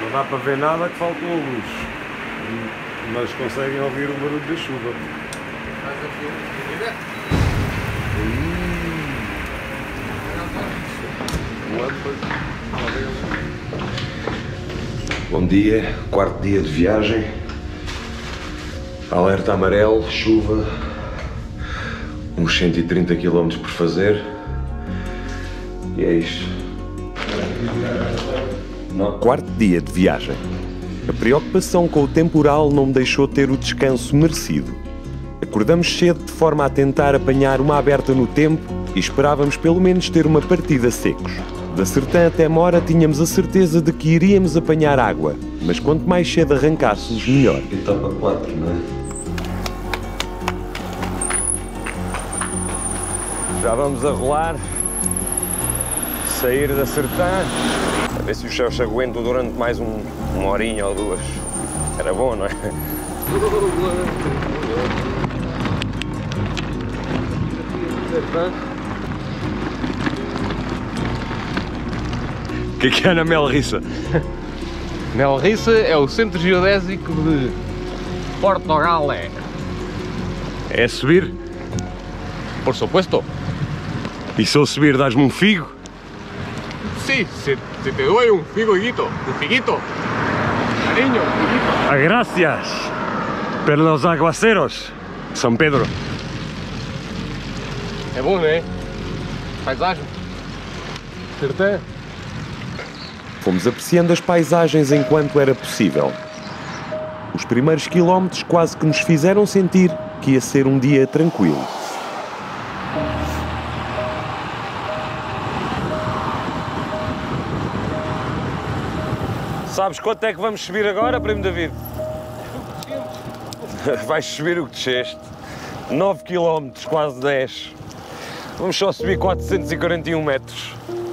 Não dá para ver nada que faltou a luz, mas conseguem ouvir o barulho da chuva. Bom dia, quarto dia de viagem. Alerta amarelo, chuva, uns 130 km por fazer. E é isto. Quarto dia de viagem. A preocupação com o temporal não me deixou ter o descanso merecido. Acordamos cedo de forma a tentar apanhar uma aberta no tempo e esperávamos pelo menos ter uma partida secos. Da Sertã até Mora tínhamos a certeza de que iríamos apanhar água, mas quanto mais cedo arrancássemos, melhor. Etapa 4, não é? Já vamos a rolar, sair da Sertã, a ver se os céus se aguentam durante mais uma horinha ou duas. Era bom, não é? O que é na Melrissa? Melrissa é o centro geodésico de Portugal. É subir? Por supuesto. E se eu subir, dás-me um figo? Sí, se te doy un figuito, cariño, un figuito. Gracias pelos aguaceros, São Pedro. É bom, né? Paisagem. Sertã. Fomos apreciando as paisagens enquanto era possível. Os primeiros quilómetros quase que nos fizeram sentir que ia ser um dia tranquilo. Sabes quanto é que vamos subir agora, primo David? Vais subir o que desceste. 9 km, quase 10. Vamos só subir 441 metros.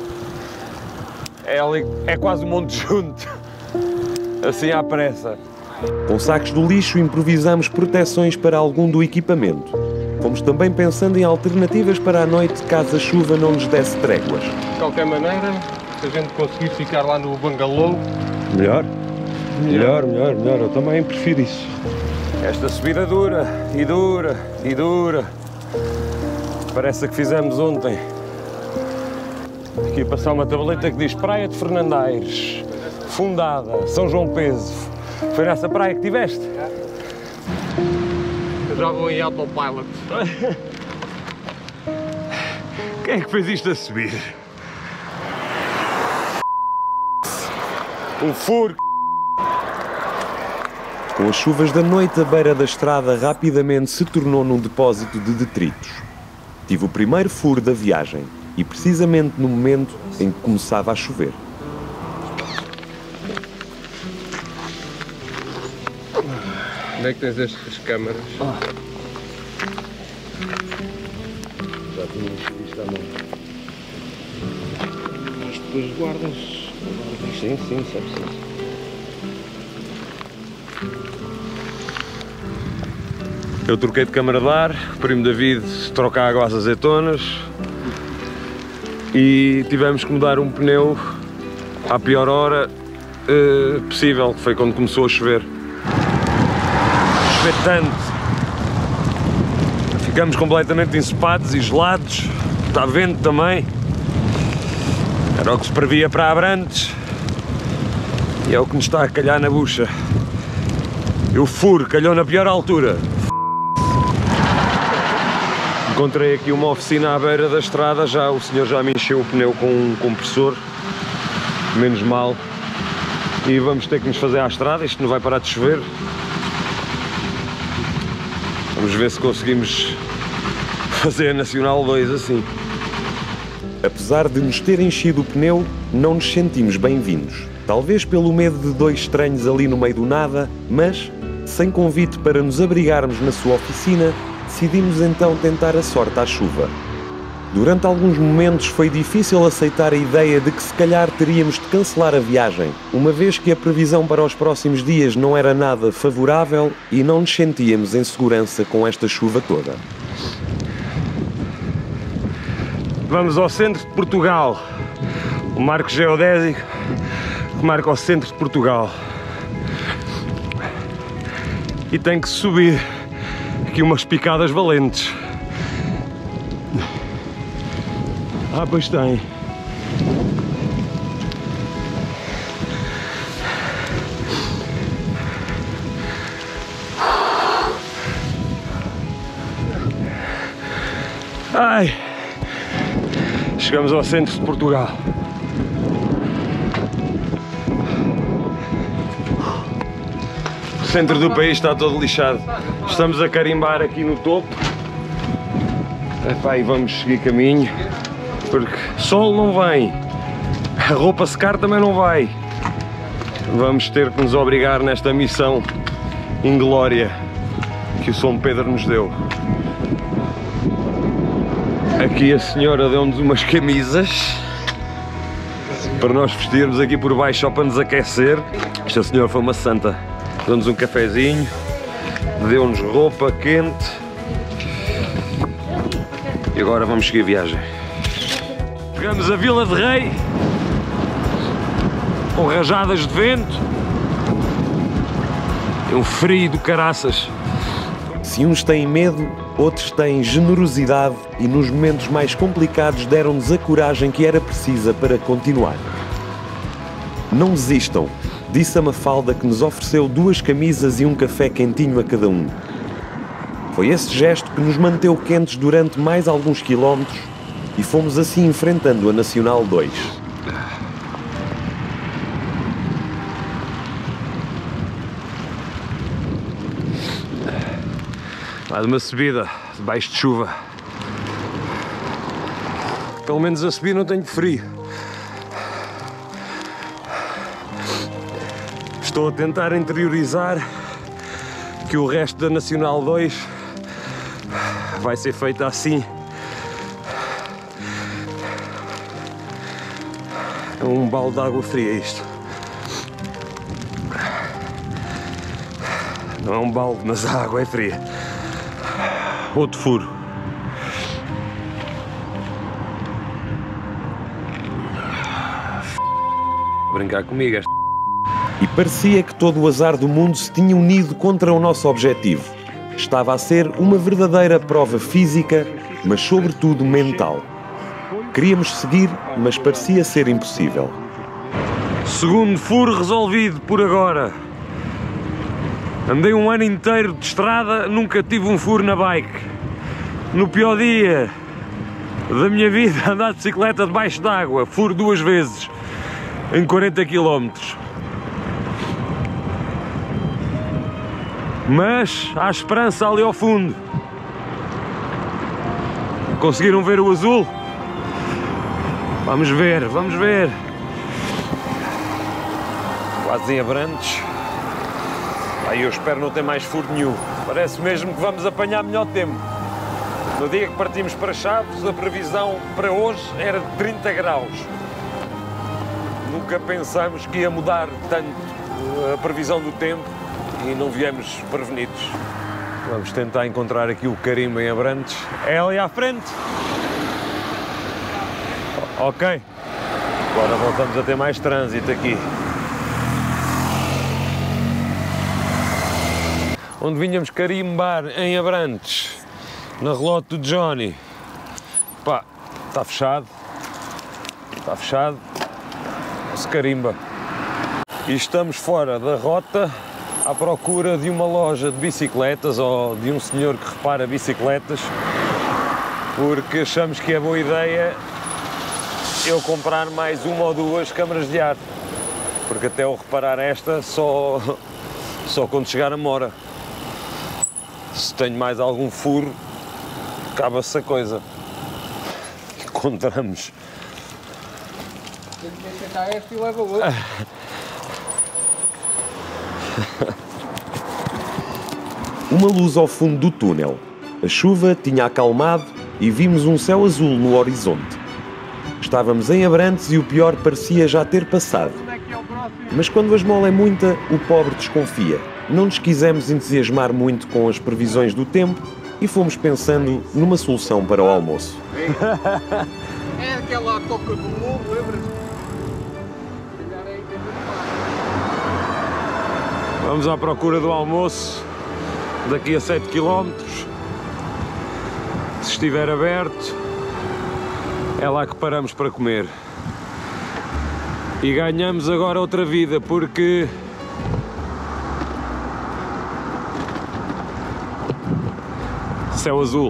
É quase um monte junto. Assim à pressa. Com sacos do lixo improvisamos proteções para algum do equipamento. Fomos também pensando em alternativas para a noite caso a chuva não nos desse tréguas. De qualquer maneira, se a gente conseguir ficar lá no bangalô... Melhor, eu também prefiro isso. Esta subida dura, e dura, e dura. Parece a que fizemos ontem. Aqui a passar uma tableta que diz Praia de Fernandaires, Fundada, São João Peso. Foi nessa praia que tiveste? Eu já vou em autopilot. Quem é que fez isto a subir? Um furo. Com as chuvas da noite, a beira da estrada rapidamente se tornou num depósito de detritos. Tive o primeiro furo da viagem e precisamente no momento em que começava a chover. Onde é que tens as câmaras? Já tínhamos visto à mão. Isto depois guardas. Sim, sabe sim. Eu troquei de câmara de ar, o primo David troca a água às azeitonas e tivemos que mudar um pneu à pior hora possível, que foi quando começou a chover. Chover tanto. Ficamos completamente ensopados e gelados, está vento também. Era o que se previa para Abrantes e é o que nos está a calhar na bucha. E o furo calhou na pior altura. Encontrei aqui uma oficina à beira da estrada, o senhor já me encheu o pneu com um compressor, menos mal. E vamos ter que nos fazer à estrada, isto não vai parar de chover. Vamos ver se conseguimos fazer a Nacional 2 assim. Apesar de nos ter enchido o pneu, não nos sentimos bem-vindos. Talvez pelo medo de dois estranhos ali no meio do nada, mas, sem convite para nos abrigarmos na sua oficina, decidimos então tentar a sorte à chuva. Durante alguns momentos foi difícil aceitar a ideia de que se calhar teríamos de cancelar a viagem, uma vez que a previsão para os próximos dias não era nada favorável e não nos sentíamos em segurança com esta chuva toda. Vamos ao centro de Portugal, o marco geodésico que marca o centro de Portugal. E tem que subir aqui umas picadas valentes. Ah, pois tem. Ai, chegamos ao centro de Portugal. O centro do país está todo lixado. Estamos a carimbar aqui no topo. Epá, e vamos seguir caminho, porque sol não vem, a roupa secar também não vai. Vamos ter que nos obrigar nesta missão inglória que o São Pedro nos deu. Aqui a senhora deu-nos umas camisas para nós vestirmos aqui por baixo só para nos aquecer. Esta senhora foi uma santa. Deu-nos um cafezinho, deu-nos roupa quente e agora vamos seguir a viagem. Chegamos a Vila de Rei, com rajadas de vento e um frio do caraças. Se uns têm medo, outros têm generosidade e nos momentos mais complicados deram-nos a coragem que era precisa para continuar. Não desistam, disse a Mafalda, que nos ofereceu 2 camisas e um café quentinho a cada um. Foi esse gesto que nos manteve quentes durante mais alguns quilómetros e fomos assim enfrentando a Nacional 2. Mais uma subida debaixo de chuva. Pelo menos a subir não tenho frio. Estou a tentar interiorizar que o resto da Nacional 2 vai ser feito assim. É um balde de água fria isto. Não é um balde, mas a água é fria. Outro furo. Brincar comigo esta. E parecia que todo o azar do mundo se tinha unido contra o nosso objetivo. Estava a ser uma verdadeira prova física, mas sobretudo mental. Queríamos seguir, mas parecia ser impossível. Segundo furo resolvido por agora. Andei um ano inteiro de estrada, nunca tive um furo na bike. No pior dia da minha vida, andar de bicicleta debaixo d'água, furo 2 vezes em 40 km. Mas há esperança ali ao fundo. Conseguiram ver o azul? Vamos ver, vamos ver. Quase em Abrantes. Aí eu espero não ter mais furo nenhum. Parece mesmo que vamos apanhar melhor tempo. No dia que partimos para Chaves, a previsão para hoje era de 30 graus. Nunca pensámos que ia mudar tanto a previsão do tempo e não viemos prevenidos. Vamos tentar encontrar aqui o carimbo em Abrantes. É ali à frente. Ok. Agora voltamos a ter mais trânsito aqui. Onde vinhamos carimbar em Abrantes, na relote do Johnny. Pá, está fechado. Está fechado. Se carimba. E estamos fora da rota à procura de uma loja de bicicletas ou de um senhor que repara bicicletas, porque achamos que é boa ideia eu comprar mais 1 ou 2 câmaras de ar, porque até eu reparar esta só quando chegar a Mora. Se tenho mais algum furo, acaba-se a coisa. Encontramos. Tem que aceitar esta e leva outra. Uma luz ao fundo do túnel. A chuva tinha acalmado e vimos um céu azul no horizonte. Estávamos em Abrantes e o pior parecia já ter passado. Mas quando a esmola é muita, o pobre desconfia. Não nos quisemos entusiasmar muito com as previsões do tempo e fomos pensando numa solução para o almoço. É aquela toca do lobo, lembra-te? Vamos à procura do almoço daqui a 7 km. Se estiver aberto, é lá que paramos para comer. E ganhamos agora outra vida, porque céu azul.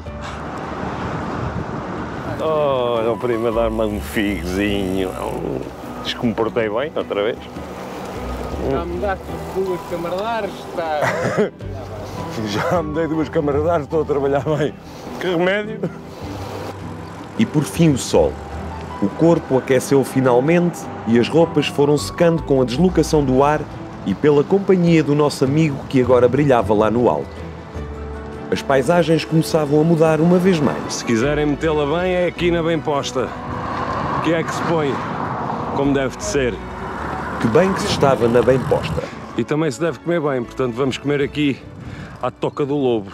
Olha o primo a dar-me um figozinho. Diz que me portei bem outra vez. Já me daste 2 camaradares, está... Já me dei 2 camaradares, estou a trabalhar bem. Que remédio! E por fim o sol. O corpo aqueceu finalmente e as roupas foram secando com a deslocação do ar e pela companhia do nosso amigo que agora brilhava lá no alto. As paisagens começavam a mudar uma vez mais. Se quiserem metê-la bem, é aqui na Bem Posta, que é que se põe, como deve de ser. Que bem que se estava na Bem Posta. E também se deve comer bem, portanto vamos comer aqui à Toca do Lobo.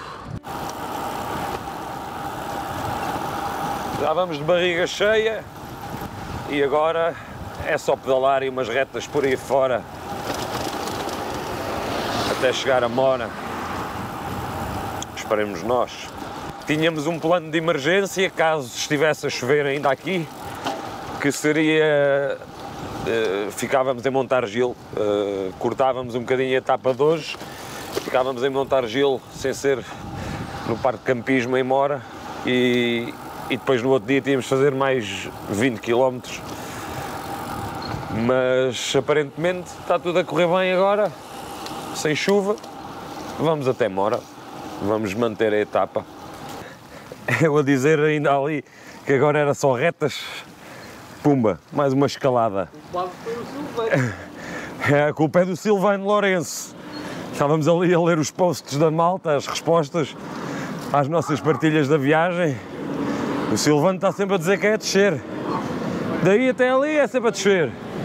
Já vamos de barriga cheia e agora é só pedalar e umas retas por aí fora até chegar a Mora. Esperemos nós. Tínhamos um plano de emergência caso estivesse a chover ainda aqui, que seria... ficávamos em Montargil, cortávamos um bocadinho a etapa de hoje, ficávamos em Montargil sem ser no Parque de Campismo em Mora e depois no outro dia tínhamos de fazer mais 20 km. Mas aparentemente está tudo a correr bem agora, sem chuva. Vamos até Mora, vamos manter a etapa. Eu a dizer ainda ali que agora era só retas. Pumba, mais uma escalada. A culpa é do Silvano Lourenço. Estávamos ali a ler os posts da malta, as respostas às nossas partilhas da viagem. O Silvano está sempre a dizer que é a descer. Daí até ali é sempre a descer.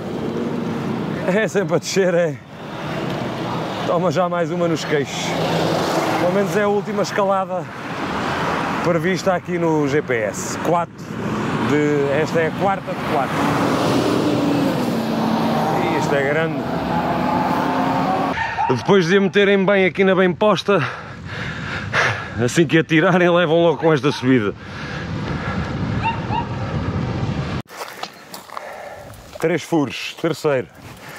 É sempre a descer, é. Toma já mais uma nos queixos. Pelo menos é a última escalada prevista aqui no GPS. Esta é a 4ª de 4. E isto é grande. Depois de a meterem bem aqui na Bem Posta, assim que a tirarem, levam logo com esta subida. 3 furos, terceiro.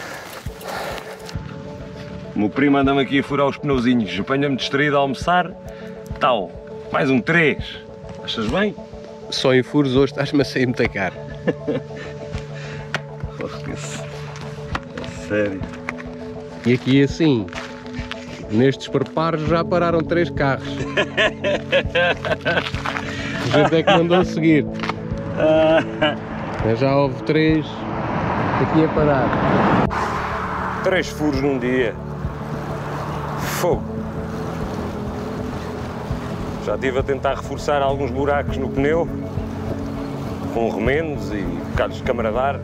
O meu primo anda-me aqui a furar os pneuzinhos, apanha-me distraído a almoçar, tal, mais um 3. Achas bem? Só em furos hoje estás-me a sair muito caro. Sério. E aqui assim, nestes preparos já pararam 3 carros. A gente é que mandou seguir. Já houve 3 aqui a parar. 3 furos num dia. Fogo. Já estive a tentar reforçar alguns buracos no pneu, com remendos e bocados de camaradar.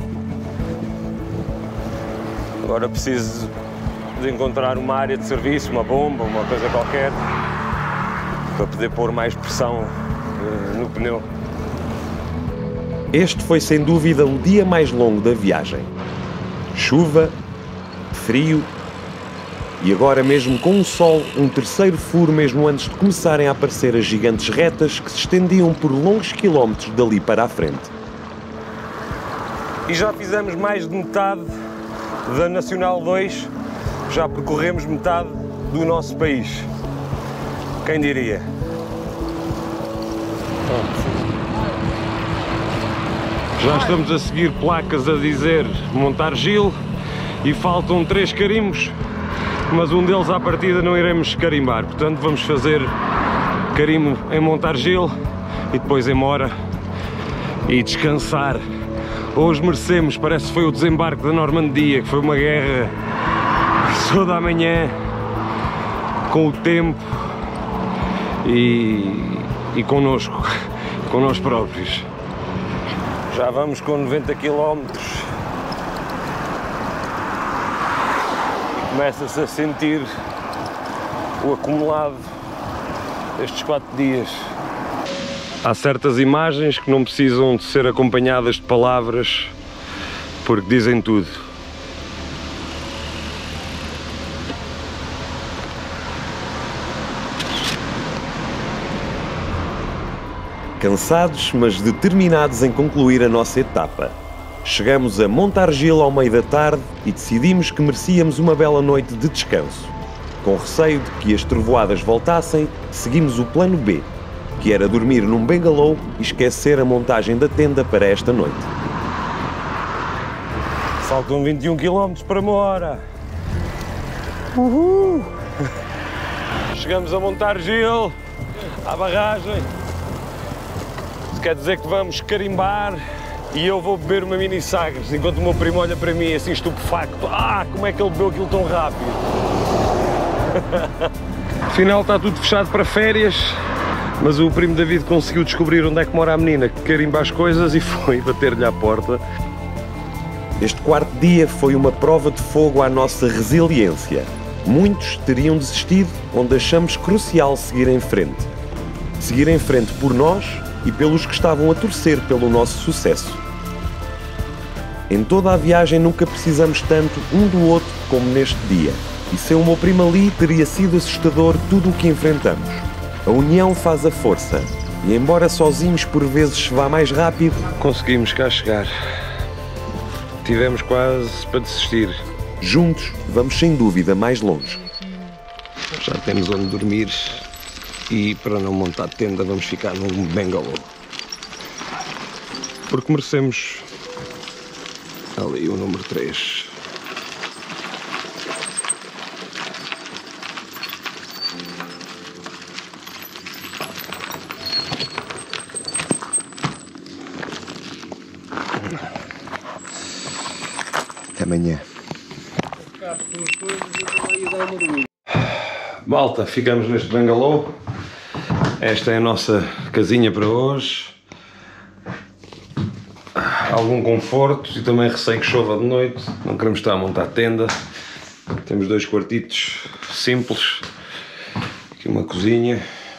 Agora preciso de encontrar uma área de serviço, uma bomba, uma coisa qualquer, para poder pôr mais pressão no pneu. Este foi sem dúvida o dia mais longo da viagem. Chuva, frio e agora mesmo com o sol, um terceiro furo mesmo antes de começarem a aparecer as gigantes retas que se estendiam por longos quilómetros dali para a frente. E já fizemos mais de metade da Nacional 2, já percorremos metade do nosso país. Quem diria? Já estamos a seguir placas a dizer Montargil e faltam 3 carimbos, mas um deles à partida não iremos carimbar, portanto vamos fazer carimbo em Montargil e depois em Mora e descansar. Hoje merecemos, parece que foi o desembarque da Normandia, que foi uma guerra toda a manhã, com o tempo e connosco, com nós próprios. Já vamos com 90 km e começa-se a sentir o acumulado destes 4 dias. Há certas imagens que não precisam de ser acompanhadas de palavras, porque dizem tudo. Cansados, mas determinados em concluir a nossa etapa. Chegamos a Montargil ao meio da tarde e decidimos que merecíamos uma bela noite de descanso. Com receio de que as trovoadas voltassem, seguimos o plano B, que era dormir num bungalow e esquecer a montagem da tenda para esta noite. Faltam 21 km para uma hora. Uhul! Chegamos a Montargil, à barragem. Isso quer dizer que vamos carimbar e eu vou beber uma mini Sagres, enquanto o meu primo olha para mim assim estupefacto. Como é que ele bebeu aquilo tão rápido? Afinal está tudo fechado para férias, mas o primo David conseguiu descobrir onde é que mora a menina que carimba as coisas e foi bater-lhe à porta. Este quarto dia foi uma prova de fogo à nossa resiliência. Muitos teriam desistido, onde achamos crucial seguir em frente. Seguir em frente por nós e pelos que estavam a torcer pelo nosso sucesso. Em toda a viagem nunca precisamos tanto um do outro como neste dia. E sem o meu primo ali teria sido assustador tudo o que enfrentamos. A união faz a força. E embora sozinhos por vezes se vá mais rápido, conseguimos cá chegar. Tivemos quase para desistir. Juntos vamos sem dúvida mais longe. Já temos onde dormir e para não montar tenda vamos ficar num bungalow. Porque merecemos ali o número 3. Até amanhã. Malta, ficamos neste bungalow. Esta é a nossa casinha para hoje. Algum conforto e também receio que chova de noite. Não queremos estar a montar tenda. Temos 2 quartitos simples. Aqui uma cozinha.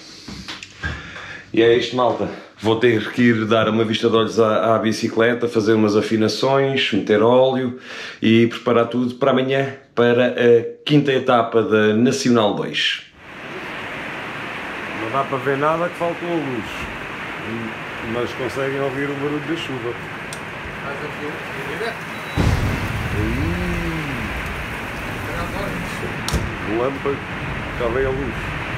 E é isto, malta. Vou ter que ir dar uma vista de olhos à bicicleta, fazer umas afinações, meter óleo e preparar tudo para amanhã, para a 5ª etapa da Nacional 2. Não dá para ver nada que faltou a luz, mas conseguem ouvir o barulho da chuva. Lâmpada, já veio a luz.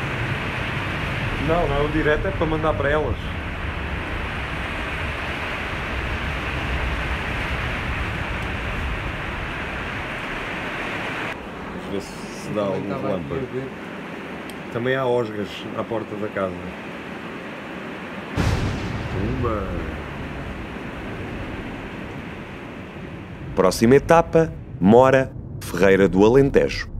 Não, o direto é para mandar para elas. Ver se dá algum lâmpada. Também há osgas à porta da casa. Pumba! Próxima etapa, Mora, Ferreira do Alentejo.